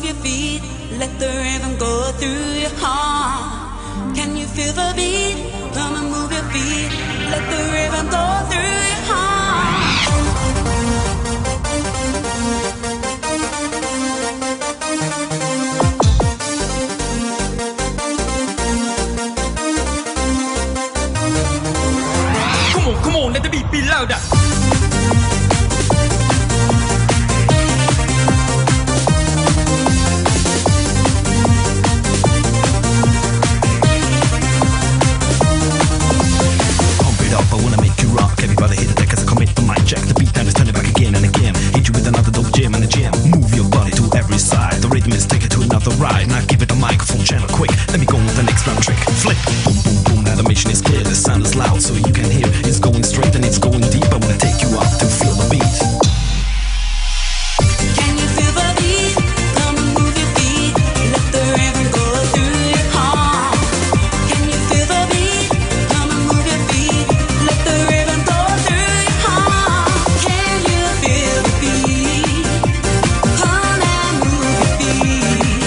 your feet, let the rhythm go through your heart. Can you feel the beat? Come and move your feet, let the rhythm go through your heart. Come on, let the beat be louder. Everybody hit the deck as I commit the mic check. The beat time is turning back again and again. Hit you with another dope jam and a jam. Move your body to every side. The rhythm is take it to another ride. Now give it a microphone channel quick. Let me go with the next round trick. Flip, boom, boom, boom. Now the mission is clear. The sound is loud so you can hear. It's going straight and it's going deep. I wanna take you up to feel the beat. Can you feel the beat? Come and move your feet, let the rhythm go through your heart. Can you feel the beat? Come and move your feet, let the rhythm go through your heart. Can you feel the beat? Come and move your feet.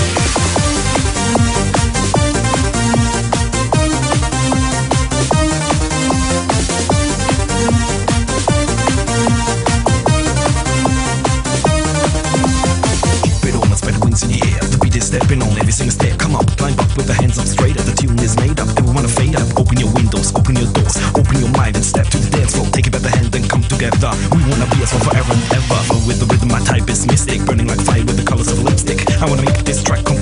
Keep it on, spread wings in the air. The beat is stepping on every single step. Come up, climb up with the hands up straight up. The tune is made up and we wanna fade up. Open your windows, open your doors, open your mind and step to the dance floor. Take it by the hand and come together. We wanna be as one forever and ever. But with the rhythm, my type is mystic, burning like fire with the colors of lipstick. I wanna make this track